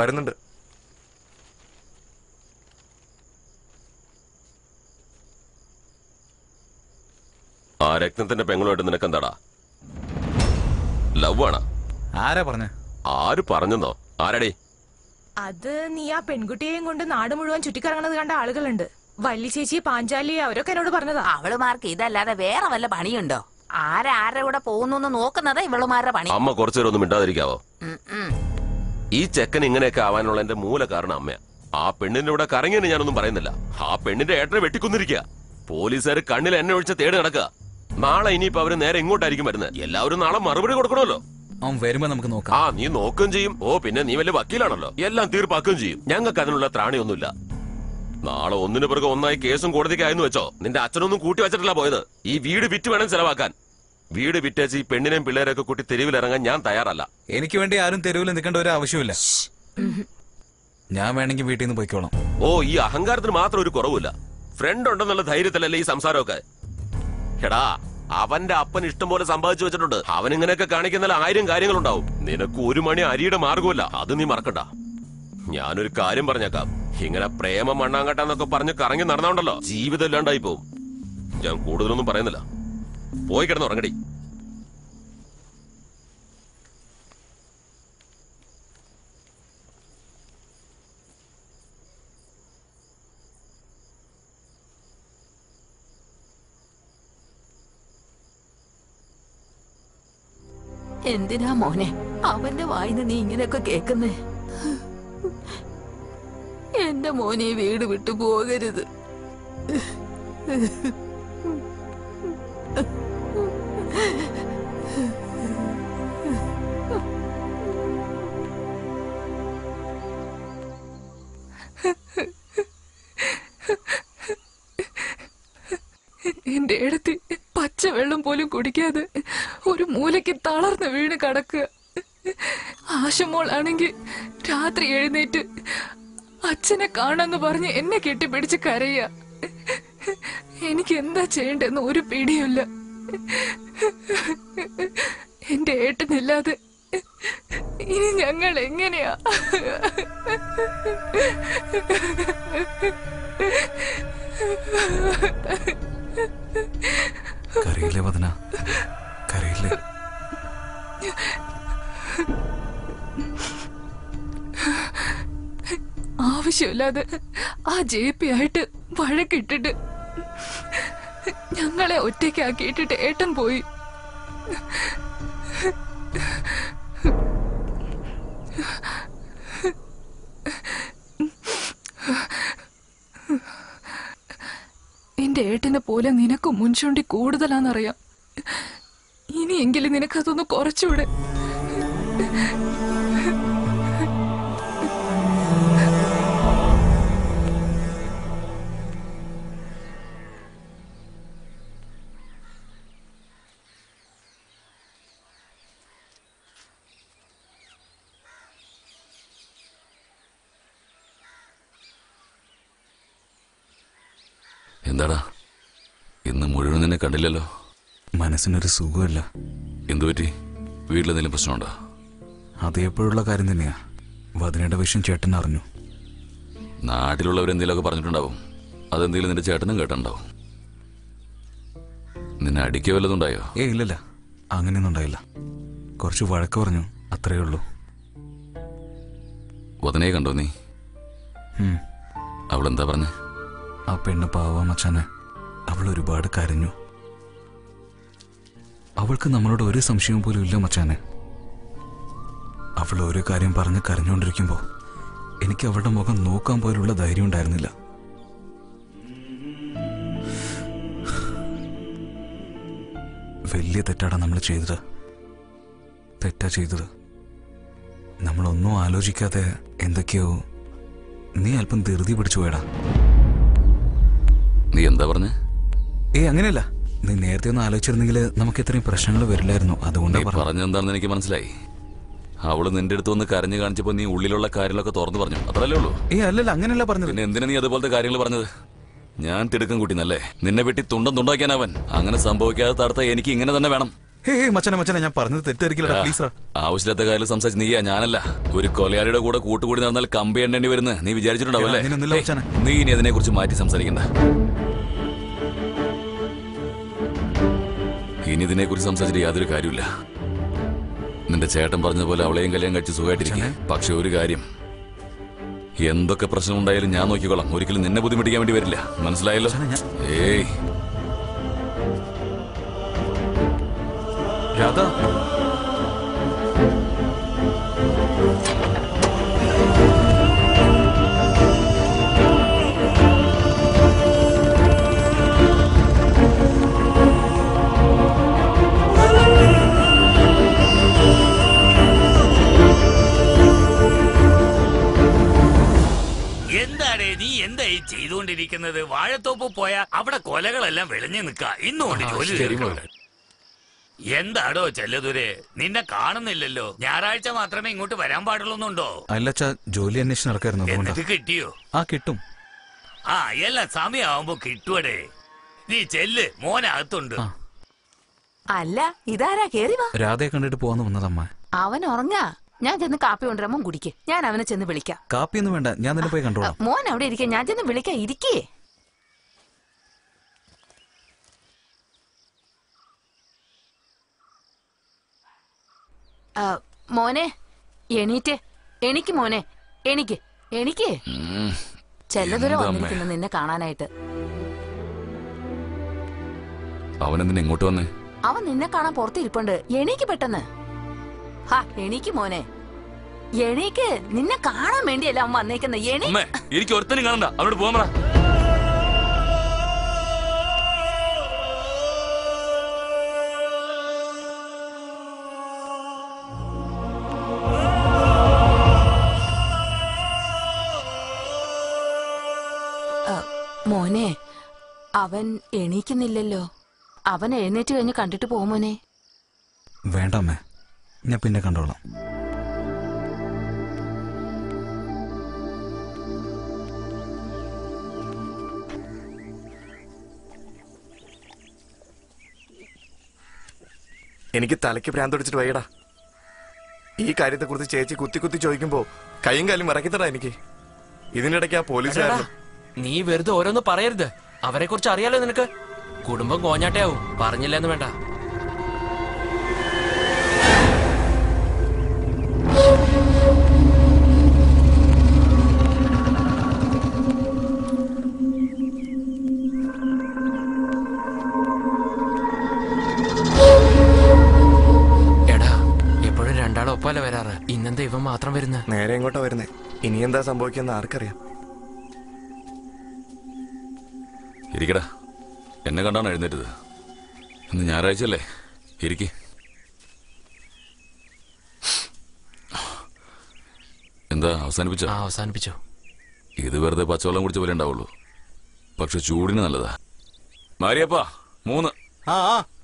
വരുന്നുണ്ട്. ആ രത്നത്തിന്റെ പെങ്ങളുമായിട്ട് നിനക്കെന്താടാ? ലവ് ആണോ? ആരാ പറഞ്ഞ? ആര് പറഞ്ഞെന്നോ? ആരടി? അത് നീ ആ പെൺകുട്ടിയെയും കൊണ്ട് നാട് മുഴുവൻ ചുറ്റിക്കറങ്ങുന്നത് കണ്ട ആളുകളുണ്ട്. വല്ലി ചേച്ചി, പാഞ്ചാലി അവരൊക്കെ എന്നോട് പറഞ്ഞതാ. അവളുമാർക്ക് ഇതല്ലാതെ വേറെ വല്ല പണിയുണ്ടോ? ആരാരുടെ കൂടെ പോകുന്നു നോക്കുന്നത് ഇവളുമാരുടെ പണി. അമ്മ കുറച്ചുനേരം ഒന്നും മിണ്ടാതിരിക്കാവോ? ഈ ചെക്കൻ ഇങ്ങനെയൊക്കെ ആവാനുള്ള എന്റെ മൂല കാരണം അമ്മയാ. ആ പെണ്ണിന്റെ കൂടെ കറങ്ങിയെന്ന് ഞാനൊന്നും പറയുന്നില്ല. ആ പെണ്ണിന്റെ ഏട്ടനെ വെട്ടിക്കൊന്നിരിക്കുക. പോലീസുകാർ കണ്ണിൽ എന്നെ ഒഴിച്ച് തേടി നടക്കുക. നാളെ ഇനിയിപ്പോ അവര് നേരെ ഇങ്ങോട്ടായിരിക്കും വരുന്നത്. എല്ലാവരും നാളെ മറുപടി കൊടുക്കണമല്ലോ. അവൻ വരുമ്പോ നമുക്ക് നോക്കാം. ആ നീ നോക്കുകയും ചെയ്യും. ഓ പിന്നെ നീ വലിയ വക്കീലാണല്ലോ, എല്ലാം തീർപ്പാക്കുകയും ചെയ്യും. ഞങ്ങൾക്ക് അതിനുള്ള ത്രാണിയൊന്നുമില്ല. നാളെ ഒന്നിനു പിറകെ ഒന്നായി കേസും കോടതിക്കായെന്ന് വെച്ചോ. നിന്റെ അച്ഛനൊന്നും കൂട്ടി വെച്ചിട്ടില്ല പോയത്. ഈ വീട് വിറ്റ് വേണം ചെലവാക്കാൻ. വീട് വിറ്റേച്ച് ഈ പെണ്ണിനെയും പിള്ളേരെയൊക്കെ കൂട്ടി തെരുവിലിറങ്ങാൻ ഞാൻ തയ്യാറല്ല. എനിക്ക് വേണ്ടി ആരും തെരുവിൽ നിൽക്കേണ്ട ഒരു ആവശ്യമില്ല. ഞാൻ വേണമെങ്കിൽ വീട്ടിൽ നിന്ന് പോയിക്കോളാം. ഓ ഈ അഹങ്കാരത്തിന് മാത്രം ഒരു കുറവില്ല. ഫ്രണ്ട് ഉണ്ടെന്നുള്ള ധൈര്യത്തിലല്ലേ ഈ സംസാരമൊക്കെ. എടാ അവന്റെ അപ്പൻ ഇഷ്ടം പോലെ സമ്പാദിച്ചു വെച്ചിട്ടുണ്ട്. അവൻ ഇങ്ങനെയൊക്കെ കാണിക്കുന്നതിൽ 1000 കാര്യങ്ങളുണ്ടാവും. നിനക്ക് 1 മണി അരിയുടെ മാർഗമല്ല, അത് നീ മറക്കണ്ട. ഞാനൊരു കാര്യം പറഞ്ഞേക്കാം. ഇങ്ങനെ പ്രേമ മണ്ണാങ്കട്ടാന്നൊക്കെ പറഞ്ഞ് കറങ്ങി നടന്നോണ്ടല്ലോ ജീവിതം ഇല്ലാണ്ടായി പോവും. ഞാൻ കൂടുതലൊന്നും പറയുന്നില്ല. പോയി കിടന്ന് ഉറങ്ങടി. എന്തിനാ മോനെ അവന്റെ വായിന്ന് നീ ഇങ്ങനെയൊക്കെ കേക്കുന്നേ? എന്റെ മോനെ വീട് വിട്ടു പോകരുത്. എന്റെ ഇടത്ത് പച്ചവെള്ളം പോലും കുടിക്കാതെ ഒരു മൂലയ്ക്ക് തളർന്ന് വീണ് കിടക്കുക. ആശമോളാണെങ്കിൽ രാത്രി എഴുന്നേറ്റ് അച്ഛനെ കാണാന്ന് പറഞ്ഞ് എന്നെ കെട്ടിപ്പിടിച്ച് കരയുക. എനിക്ക് എന്താ ചെയ്യണ്ടെന്ന് ഒരു പിടിയുമില്ല. എന്റെ ഏട്ടനില്ലാതെ ഇനി ഞങ്ങൾ എങ്ങനെയാ? കരയില്ലേ വദന, കരയില്ലേ? ആവശ്യമില്ലാതെ ആ ജെപി ആയിട്ട് വഴക്കിട്ടിട്ട് ഞങ്ങളെ ഒറ്റയ്ക്കാക്കിയിട്ടിട്ട് ഏട്ടൻ പോയി. എന്റെ ഏട്ടനെ പോലെ നിനക്ക് മുൻചൂണ്ടി കൂടുതലാന്നറിയാം. ഇനിയെങ്കിലും നിനക്കതൊന്ന് കുറച്ചുകൂടെ? എന്താടാ ഇന്ന് മുഴുവൻ നിന്നെ കണ്ടില്ലല്ലോ? മനസ്സിനൊരു സുഖമല്ല. എന്തുപറ്റി? വീട്ടിലെന്തെങ്കിലും പ്രശ്നമുണ്ടോ? അത് എപ്പോഴുള്ള കാര്യം തന്നെയാ. വദനയുടെ വിഷയം ചേട്ടൻ അറിഞ്ഞു. നാട്ടിലുള്ളവരെന്തെങ്കിലുമൊക്കെ പറഞ്ഞിട്ടുണ്ടാവും. അതെന്തെങ്കിലും നിന്റെ ചേട്ടനും കേട്ടിട്ടുണ്ടാവും. നിന്നെ അടിക്കുക വല്ലതുണ്ടായോ? ഇല്ലല്ല, അങ്ങനെയൊന്നും ഉണ്ടായില്ല. കുറച്ച് വഴക്ക് പറഞ്ഞു, അത്രയേ ഉള്ളൂ. വദനയെ കണ്ടോ നീ? അവളെന്താ പറഞ്ഞേ? ആ പെണ്ണ് പാവാ മച്ചാനെ. അവൾ ഒരുപാട് കരഞ്ഞു. അവൾക്ക് നമ്മളോട് ഒരു സംശയം പോലും ഇല്ല മച്ചാനെ. അവൾ ഒരു കാര്യം പറഞ്ഞ് കരഞ്ഞുകൊണ്ടിരിക്കുമ്പോ എനിക്ക് അവളുടെ മുഖം നോക്കാൻ പോലുള്ള ധൈര്യം ഉണ്ടായിരുന്നില്ല. വലിയ തെറ്റാടാ നമ്മൾ ചെയ്തത്. തെറ്റാ ചെയ്തത്. നമ്മളൊന്നും ആലോചിക്കാതെ എന്തൊക്കെയോ. നീ അല്പം ധൃതി പിടിച്ചു പോയടാ. നീ എന്താ പറഞ്ഞേ? അങ്ങനെയല്ല. നീ നേരത്തെ ഒന്ന് ആലോചിച്ചിരുന്നെങ്കിൽ നമുക്ക് ഇത്രയും പ്രശ്നങ്ങൾ വരില്ലായിരുന്നു. അതുകൊണ്ടാണ് പറഞ്ഞെന്താണെന്ന് എനിക്ക് മനസ്സിലായി. അവള് നിന്റെ അടുത്ത് ഒന്ന് കരഞ്ഞു കാണിച്ചപ്പോ നീ ഉള്ളിലുള്ള കാര്യങ്ങളൊക്കെ തുറന്നു പറഞ്ഞു, അത്രല്ലേ ഉള്ളൂ? അല്ലല്ല, അങ്ങനെയല്ല പറഞ്ഞത്. പിന്നെ എന്തിനാ നീ അതുപോലത്തെ കാര്യങ്ങൾ പറഞ്ഞത്? ഞാൻ തിടുക്കം കൂട്ടിന്നല്ലേ? നിന്നെ വെട്ടി തുണ്ടം തുണ്ടാക്കിയാനവൻ. അങ്ങനെ സംഭവിക്കാതെ തടുത്ത എനിക്ക് ഇങ്ങനെ തന്നെ വേണം. മച്ചനെ ഞാൻ പറഞ്ഞത് തെറ്റായിരിക്കില്ല പ്ലീസ്. ആവശ്യമില്ലാത്ത കാര്യം സംസാരിച്ച് നീയാ ഞാനല്ല. ഒരു കൊലയാളിയുടെ കൂടെ കൂട്ടുകൂടി നടന്നാൽ കമ്പി എണ്ണേണ്ടി വരുന്ന നീ വിചാരിച്ചിട്ടുണ്ടാവല്ലേ? നീ ഇനി അതിനെ കുറിച്ച് മാറ്റി സംസാരിക്കണ്ട. ഇനി ഇതിനെ കുറിച്ച് സംസാരിച്ചിട്ട് യാതൊരു കാര്യമില്ല. നിന്റെ ചേട്ടൻ പറഞ്ഞതുപോലെ അവളെയും കല്യാണം കഴിച്ച് സുഖമായിട്ടിരിക്കുക. പക്ഷെ ഒരു കാര്യം, എന്തൊക്കെ പ്രശ്നം ഉണ്ടായാലും ഞാൻ നോക്കിക്കോളാം. ഒരിക്കലും നിന്നെ ബുദ്ധിമുട്ടിക്കാൻ വേണ്ടി വരില്ല. മനസ്സിലായല്ലോ? ഏയ് രാധ, എന്താടേ നീ എന്തായി ചെയ്തുകൊണ്ടിരിക്കുന്നത്? വാഴത്തോപ്പ് പോയാ അവിടെ കൊലകളെല്ലാം വെളിഞ്ഞു നിൽക്ക. ഇന്നുകൊണ്ട് ജോലി തീർക്കണം. എന്താടോ ചെല്ലതുരെ, നിന്നെ കാണുന്നില്ലല്ലോ. ഞായറാഴ്ച മാത്രമേ ഇങ്ങോട്ട് വരാൻ പാടുള്ളൂന്നുണ്ടോ? അല്ലച്ചാ, ജോലി അന്വേഷിച്ച് നടക്കായിരുന്നു. എന്നിട്ട് കിട്ടിയോ? കിട്ടും. എല്ലാം സമയമാവുമ്പോ കിട്ടുവടേ. നീ ചെല്ല്, മോനകത്തുണ്ട്. അല്ല, ഇതാരാ കേറി വാ. രാധയെ കണ്ടിട്ട് പോവാന്ന് വന്നതമ്മ. അവൻ ഉറങ്ങാ. ഞാൻ ചെന്ന് കാപ്പി കൊണ്ടുവരാൻ മോൻ കുടിക്ക്. ഞാൻ അവനെ ചെന്ന് വിളിക്കാം. കാപ്പിയൊന്നും വേണ്ട, ഞാൻ തന്നെ പോയി കണ്ടോളാം. മോൻ അവിടെ ഇരിക്കുക, ഞാൻ ചെന്ന് വിളിക്കാം. ഇരിക്കേ. മോനെ എണീറ്റ്. എനിക്ക് മോനെ, എനിക്ക് ചെല്ലദൂരം വന്നിരിക്കുന്നു നിന്നെ കാണാനായിട്ട്. അവനെന്തിനാ ഇങ്ങോട്ട് വന്നേ? അവൻ നിന്നെ കാണാൻ പുറത്തിരിപ്പുണ്ട്. എണീക്ക് പെട്ടെന്ന്. എണീക്ക് മോനെ, എണീക്ക്. നിന്നെ കാണാൻ വേണ്ടിയല്ല അവൻ വന്നേക്കുന്നത്. എനിക്ക് ഒരുത്തനും കാണണ്ട. അവനോട് പോകാൻ പറ. മോനെ, അവൻ എണീക്കുന്നില്ലല്ലോ. അവൻ എഴുന്നേറ്റ് കഴിഞ്ഞ് കണ്ടിട്ട് പോകുമോനെ. വേണ്ട അമ്മേ, ഞാൻ പിന്നെ കണ്ടോളാം. എനിക്ക് തലയ്ക്ക് ഭ്രാന്തൊടിച്ചിട്ട് വയ്യടാ. ഈ കാര്യത്തെക്കുറിച്ച് ചേച്ചി കുത്തി കുത്തി ചോദിക്കുമ്പോ കൈയും കാലും മറക്കിത്തടാ എനിക്ക്. ഇതിനിടയ്ക്ക് ആ പോലീസുകാരൻ. നീ വെറുതെ ഓരോന്ന് പറയരുത്. അവരെ കുറിച്ച് അറിയാലോ നിനക്ക്. കുടുംബം കോഞ്ഞാട്ടയാവും. പറഞ്ഞില്ലെന്ന് വേണ്ട. എടാ, എപ്പോഴും രണ്ടാളൊപ്പല്ല വരാറ്. ഇന്നെന്താ ഇവൻ മാത്രം വരുന്നത്? നേരെ എങ്ങോട്ടാ വരുന്നേ? ഇനി എന്താ സംഭവിക്കുന്ന ആർക്കറിയാം. ഇരിക്കടാ. എന്നെ കണ്ടാണ് എഴുന്നേറ്റത്. ഇന്ന് ഞായറാഴ്ചയല്ലേ? ഇരിക്ക്. എന്താ അവസാനിപ്പിച്ചോ? അവസാനിപ്പിച്ചോ. ഇത് വെറുതെ പച്ചവെള്ളം കുടിച്ച പോലെ ഉണ്ടാവുള്ളൂ. പക്ഷെ ചൂടിന് നല്ലതാ. മാരിയപ്പാ 3.